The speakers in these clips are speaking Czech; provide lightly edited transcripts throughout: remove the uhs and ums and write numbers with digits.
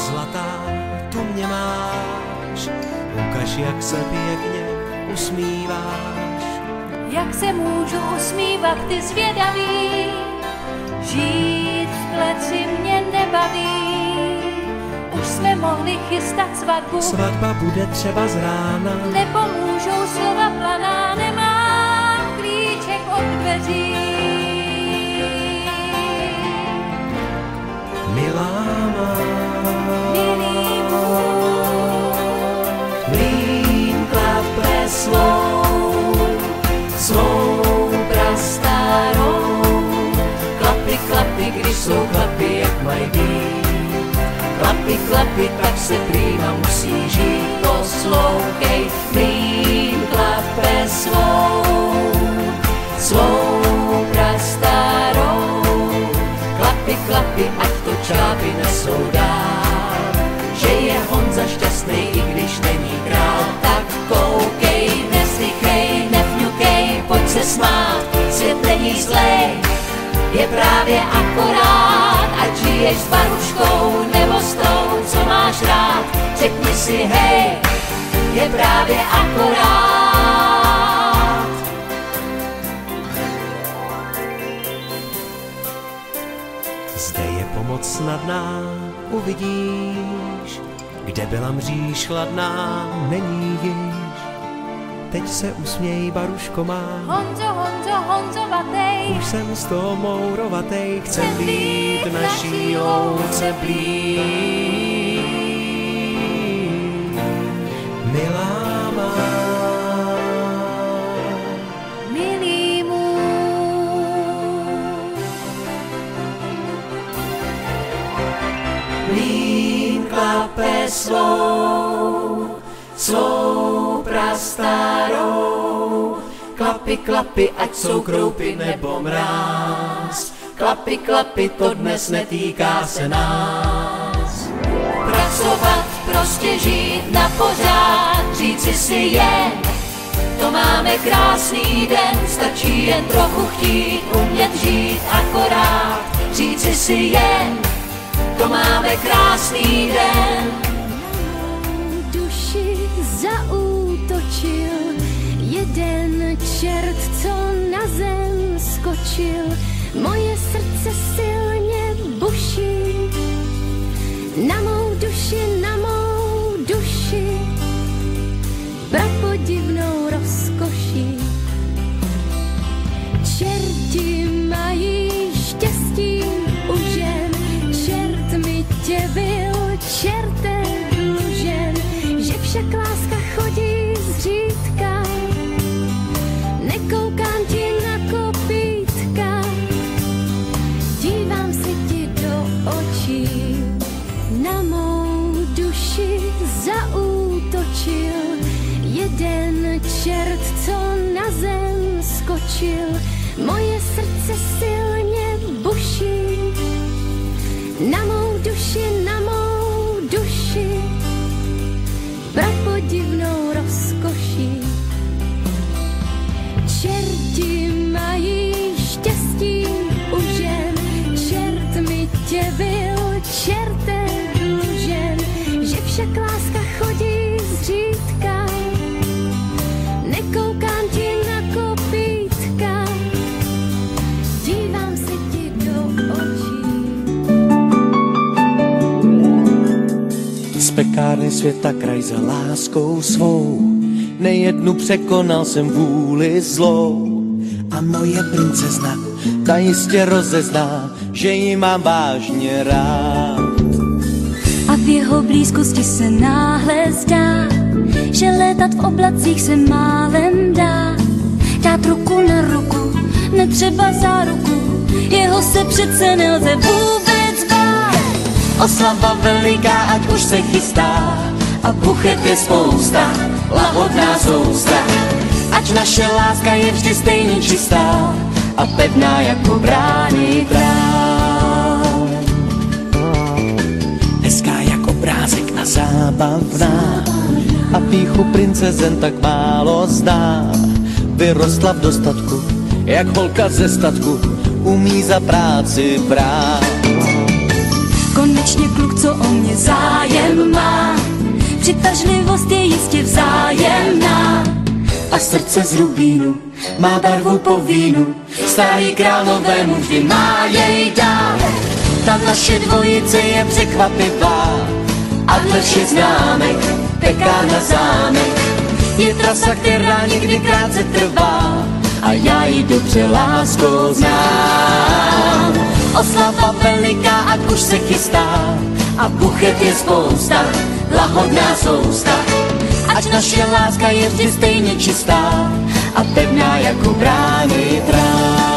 zlatá, tu mě máš, ukaž, jak se pěkně usmíváš. Jak se můžu usmívat, ty zvědavý, žít v kleci mě nebaví. Už jsme mohli chystat svatbu, svatba bude třeba z rána, nepomůžou slova planá, nemám klíček od dveří. Milá má, Milý můj, mlýn klape svou prastarou. Klapy, klapy, když jsou klapy, jak mají být. Klapy, klapy, tak se prýma musí žít. Poslouchej, mlýn klape svou prastarou. Klapy, klapy, ať to čápy nesou dál. Že je Honza šťastný, i když není král. Tak koukej, nezdychej, nevňukej, pojď se smát. Svět není zlej, je právě akorát. Ať žiješ s baruškou nebo s tou, co máš rád. Řekni si hej, je právě akorát. Zde je pomoc snadná, uvidíš, kde byla mříž chladná, není již. Teď se usměj, baruško má. Honzovatej, Už jsem z toho mourovatej, chcem být naší louce blíž. Milá má, milý můj. mlýn klape svou prastarou. Klapy, klapy, ať jsou kroupy nebo mráz. Klapy, klapy, to dnes netýká se nás. Pracovat, prostě žít na pořád, říci si jen, to máme krásný den, stačí jen trochu chtít, umět žít akorát. Říci si jen, to máme krásný den. Duši zaútočil jeden čert, co na zem skočil. Moje srdce silně buší, na mou duši, prapodivnou rozkoší. Čerti mají štěstí u žen, čert mi tě byl čertem dlužen, že však láska chodí zřídka, nekoukám ti na kopýtka, dívám se ti do očí. Na mou duši zaútočil jeden čert, co na zem skočil. Moje srdce silně buší, na mou duši, prapodivnou rozkoší. Čerti mají štěstí u žen, čert mi tě byl čertem dlužen, že však láska chodí zřídka, nekoukám ti na kopýtka, dívám se ti do očí. Z pekárny světa kraj za láskou svou, nejednu překonal jsem vůli zlou. A moje princezna, ta jistě rozezná, že ji mám vážně rád. A v jeho blízkosti se náhle zdá, že létat v oblacích se málem dá. Dát ruku na ruku, netřeba záruku, jeho se přece nelze vůbec bát. Oslava veliká, ať už se chystá, a buchet je spousta, lahodná sousta. Ať naše láska je vždy stejně čistá a pevná jako brány trám. Hezká jak obrázek a zábavná, a pýchu princezen tak málo zná. Vyrostla v dostatku, jak holka ze statku, umí za práci brát. Konečně kluk, co o mě zájem má. Přitažlivost je jistě vzájemná. A srdce z rubínu má barvu po vínu, starý královému vždy má jej dát. Ta naše dvojice je překvapivá a dle všech známek pekárna zámek je trasa, která někdy krátce trvá a já ji dobře láskou znám. Oslava veliká, ať už se chystá a buchet je spousta, lahodná sousta. Ať naše láska je vždy stejně čistá a pevná jako brány trám.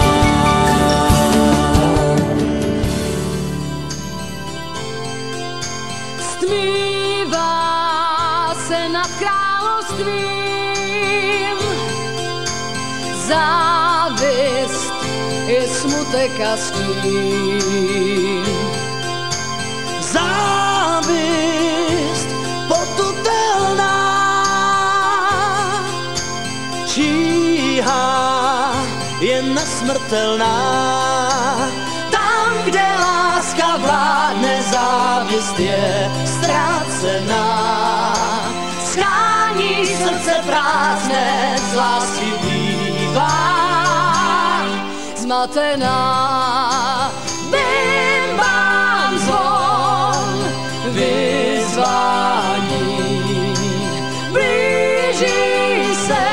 Stmívá se nad královstvím závist i smutek a stín. Závist potutelná číhá je nesmrtelná. Tam, kde láska vládne, závist je ztrácená. Schání srdce prázdné, z lásky bývá Zmatená bimbám zvon vyzvání, blíží se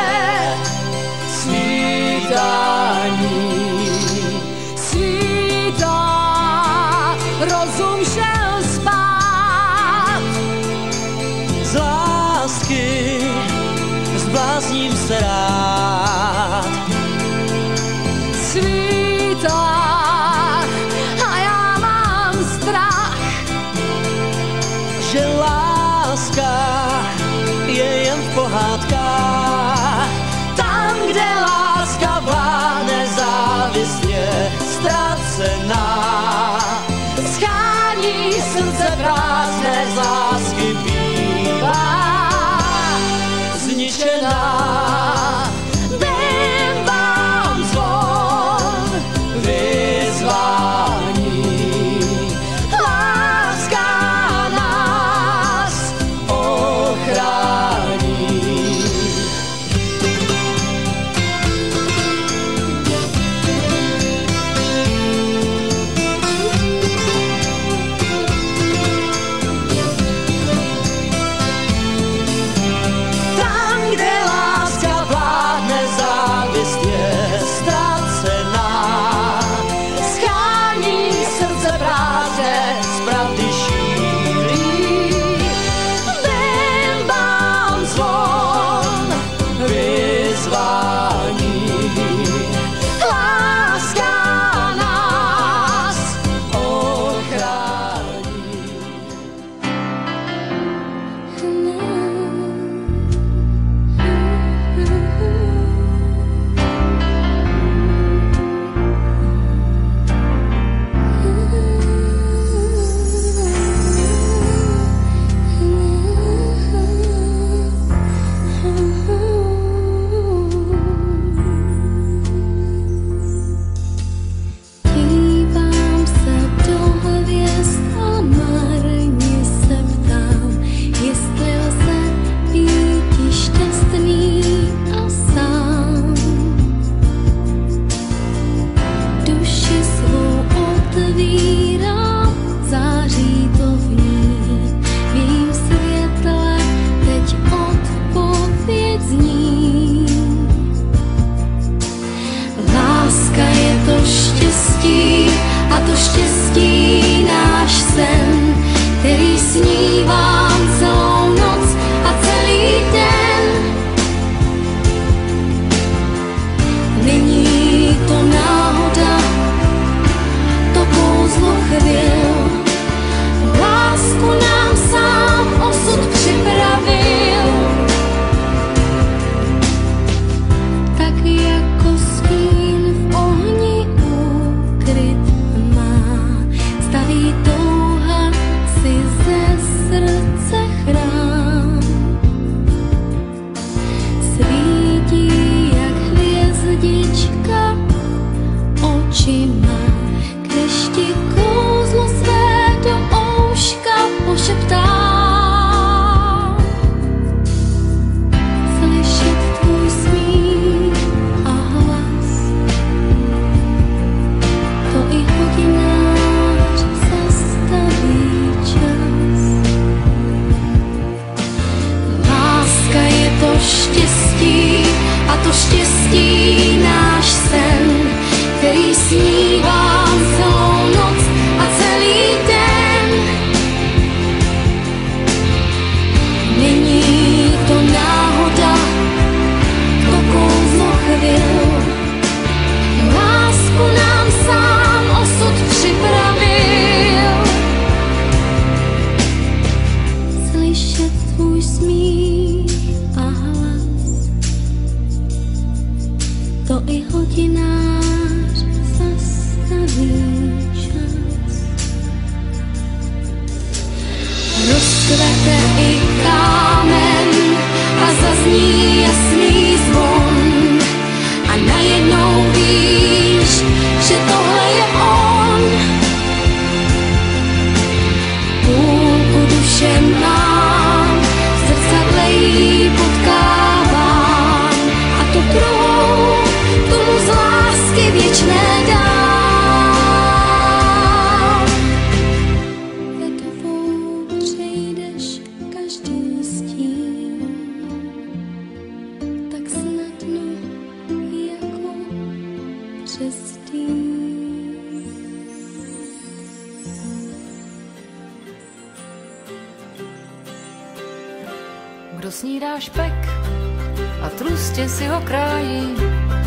svítání. Svítá, rozum šel spát, z lásky zblázním se rád. svítá a já mám strach, Že láska je jen v pohádkách. Tam, kde láska vládne, závist je ztracená. Schání srdce prázdné, z lásky bývá zničená. Bimbám zvon vyzvání, láska nás ochrání. Tam, kde láska vládne, závist je ztracená. Schání srdce prázdné, z pravdy šíří. Bimbám zvon vyzvání, láska nás ochrání. dívám se do hvězd a marně se ptám, jestli lze být šťastný a sám. Duši svou otvírám, září to v ní, v jejím světle teď odpověď zní. Láska je to štěstí a to štěstí náš sen, který snívám celou noc a celý den. Není to náhoda, to kouzlo chvil, lásku nám sám osud připravil. Tak jako stín v ohni ukryt má, staví touha si ze srdce chrám. Svítí jak hvězdička očima, když ti kouzlo své do ouška roste i kámen a zazní jasný zvon. A najednou víš, že tohle je on. Půlku duše mám, v zrcadle jí potkávám. A tu druhou, tomu z lásky věčné dám. Ledovou přejdeš každý stín, tak snadno jako přes dým. Kdo snídá špek a tlustě si ho krájí,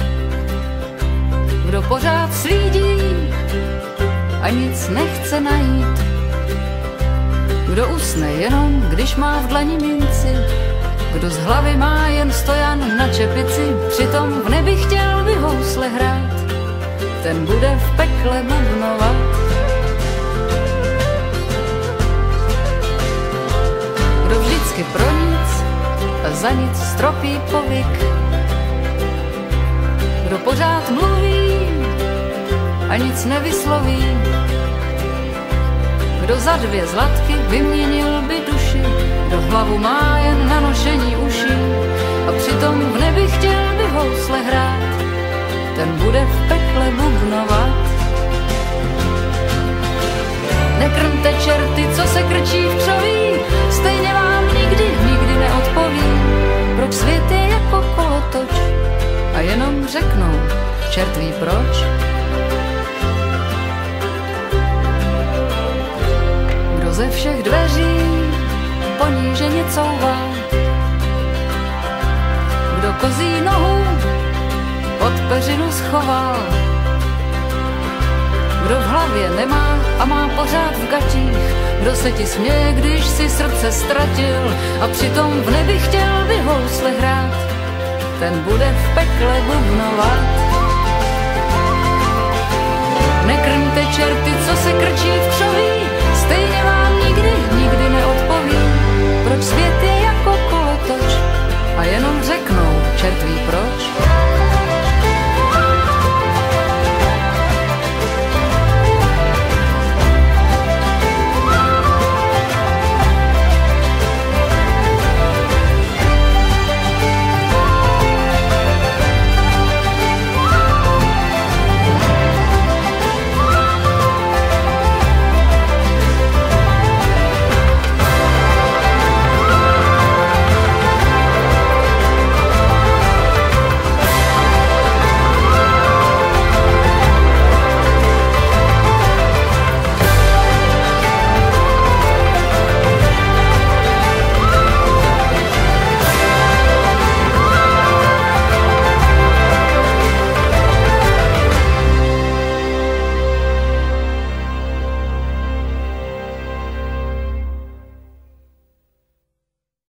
kdo pořád slídí a nic nechce najít, kdo usne jenom, když má v dlani minci, kdo z hlavy má jen stojan na čepici, přitom v nebi chtěl by housle hrát, ten bude v pekle bubnovat. Kdo vždycky pro nic a za nic stropí povyk, kdo pořád mluví a nic nevysloví, kdo za 2 zlatky vyměnil by duši, kdo hlavu má jen na nošení uší a přitom v nebi chtěl by housle hrát, ten bude v pekle bubnovat. Nekrmte čerty, co se krčí v křoví, stejně vám nikdy neodpoví, proč svět je jako kolotoč a jenom řeknou, čert ví proč. Kdo ze všech dveří poníženě couvá, kdo kozí nohu pod peřinu schoval, kdo v hlavě nemá a má pořád v gatích, kdo se ti směje, když si srdce ztratil a přitom v nebi chtěl by housle hrát, ten bude v pekle bubnovat. Nekrmte čerty, co se krčí v